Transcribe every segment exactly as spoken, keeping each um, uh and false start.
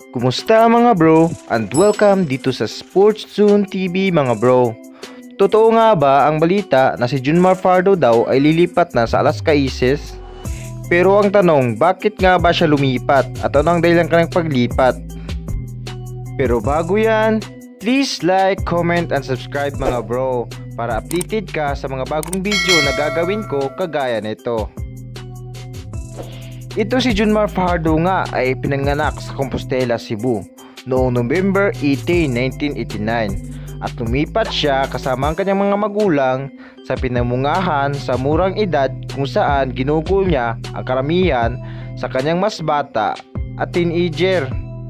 Kumusta mga bro? And welcome dito sa Sports Zone T V mga bro. Totoo nga ba ang balita na si Junmar Fajardo daw ay lilipat na sa Alaska Aces? Pero ang tanong, bakit nga ba siya lumipat at ano ang dahilan kanyang paglipat? Pero bago yan, please like, comment, and subscribe mga bro para updated ka sa mga bagong video na gagawin ko kagaya nito. Ito si Junmar Fajardo nga ay pinanganak sa Compostela, Cebu noong November eighteenth, nineteen eighty-nine at lumipat siya kasama ang kanyang mga magulang sa pinamungahan sa murang edad kung saan ginugol niya ang karamihan sa kanyang mas bata at teenager.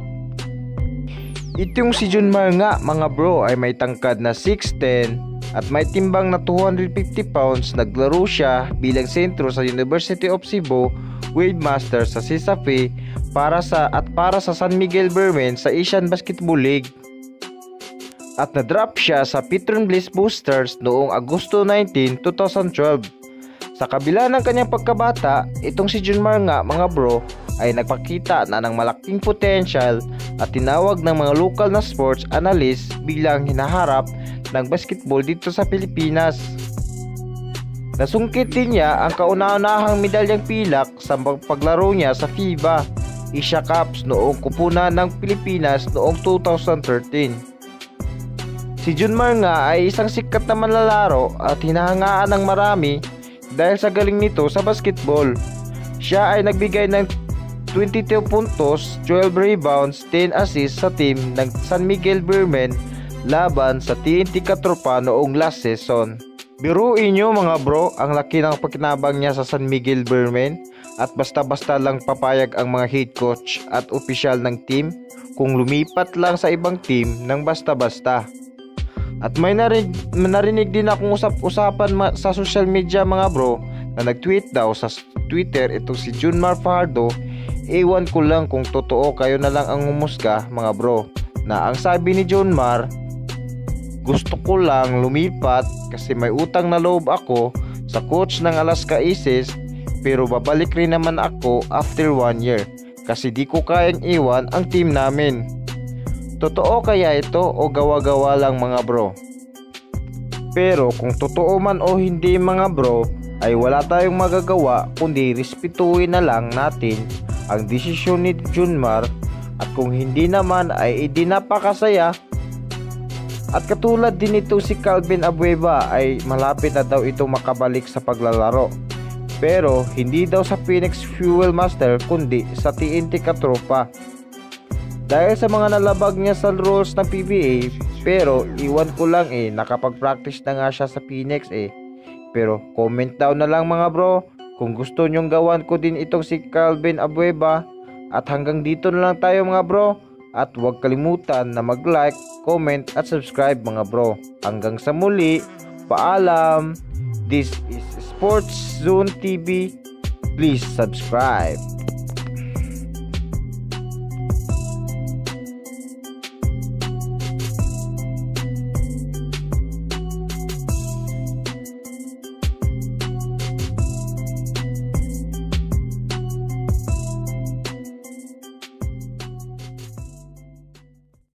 Itong si Junmar nga mga bro ay may tangkad na six ten at may timbang na two hundred fifty pounds. Naglaro siya bilang sentro sa University of Cebu Wave Masters sa C S A F E para sa at para sa San Miguel Beermen sa Asian Basketball League. At na-drop siya sa Petron Bliss Boosters noong Agosto nineteenth, twenty twelve. Sa kabila ng kanyang pagkabata, itong si Junmar nga mga bro ay nagpakita na ng malaking potential at tinawag ng mga local na sports analyst bilang hinaharap ng basketball dito sa Pilipinas. Nasungkit din niya ang kauna-unahang medalyang pilak sa paglaro niya sa FIBA Asia Cups noong kupunan ng Pilipinas noong two thousand thirteen. Si Junmar nga ay isang sikat na manlalaro at hinahangaan ng marami dahil sa galing nito sa basketball. Siya ay nagbigay ng twenty-two puntos, twelve rebounds, ten assists sa team ng San Miguel Beermen laban sa T N T Katropa noong last season. Biruin nyo mga bro ang laki ng pakinabang niya sa San Miguel Beermen at basta-basta lang papayag ang mga head coach at opisyal ng team kung lumipat lang sa ibang team ng basta-basta. At may narinig, narinig din akong usap-usapan sa social media mga bro na nag-tweet daw sa Twitter itong si Junmar Fajardo. Ewan ko lang kung totoo, kayo na lang ang humusga mga bro, na ang sabi ni Junmar, gusto ko lang lumipat kasi may utang na loob ako sa coach ng Alaska Aces, pero babalik rin naman ako after one year kasi di ko kayang iwan ang team namin. Totoo kaya ito o gawa-gawa lang mga bro? Pero kung totoo man o hindi mga bro, ay wala tayong magagawa kundi respetuhin na lang natin ang desisyon ni Junmar, at kung hindi naman ay hindi napakasaya. At katulad din ito si Calvin Abueva ay malapit na daw ito makabalik sa paglalaro, pero hindi daw sa Phoenix Fuel Master kundi sa T N T Katropa dahil sa mga nalabag niya sa rules ng P B A. Pero iwan ko lang eh, nakapag-practice na nga siya sa Phoenix eh. Pero comment down na lang mga bro kung gusto nyong gawan ko din itong si Calvin Abueva. At hanggang dito na lang tayo mga bro, at huwag kalimutan na mag-like, comment at subscribe mga bro. Hanggang sa muli, paalam. This is Sports Zone T V. Please subscribe.